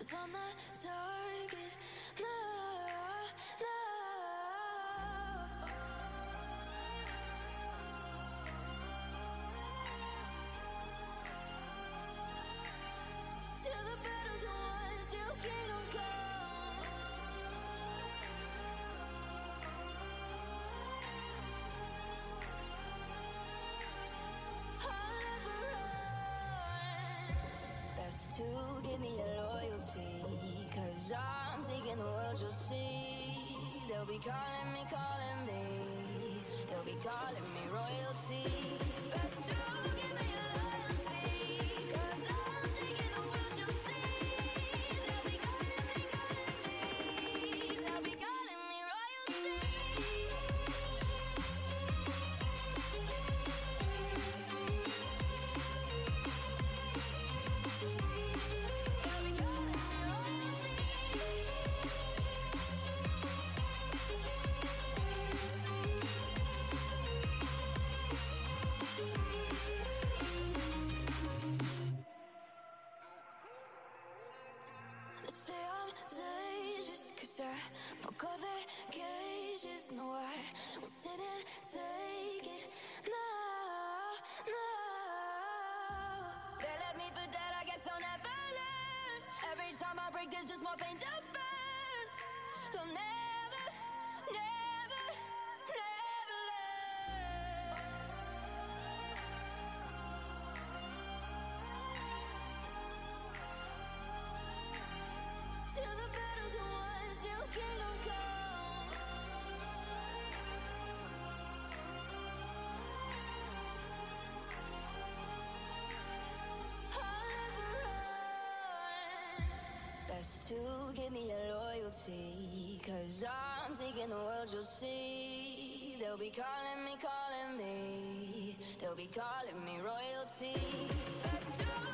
Eyes on the target. No, no. Till the battle's won, till kingdom come. I'll never run. Best to give me your loyalty, 'cause I'm taking the world, you'll see. They'll be calling me, calling me. They'll be calling me royalty. Best to give me your loyalty, 'cause I'm taking the world, you'll see. They'll be calling me, calling me. They'll be calling me royalty. They say I'm dangerous, 'cause I broke all their cages. No, I won't sit and take it. No, no. They left me for dead, I guess I'll never learn. Every time I break, there's just more pain to burn. They'll never, never, never learn. Till the battle's won, till kingdom come. I'll never run. Best to give me your loyalty, 'cause I'm taking the world, you'll see. They'll be calling me, calling me. They'll be calling me royalty. Best to